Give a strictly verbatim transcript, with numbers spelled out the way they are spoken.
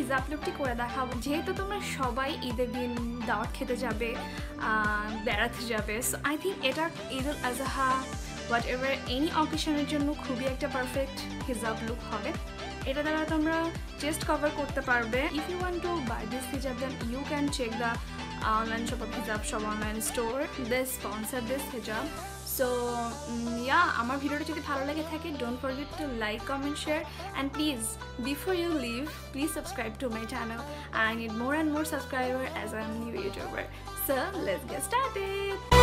হিজাব লুকটি করে দেখাবো। যেহেতু তোমরা সবাই ঈদের দিন দাওয়াত খেতে যাবে, বেড়াতে যাবে, সো আই থিঙ্ক এটা Eid ul Adha whatever any অকেশনের জন্য খুবই একটা পারফেক্ট হিজাব লুক হবে। এটা দ্বারা তোমরা চেস্ট কভার করতে পারবে। If you want to buy this hijab then you can check the online shop of hijab shop online store, they sponsor this hijab. So yeah, আমার ভিডিওটা যদি ভালো লাগে থাকে, don't forget to like, comment, share, and please before you leave please subscribe to my channel. I need more and more subscribers as I'm a new YouTuber. So let's get started.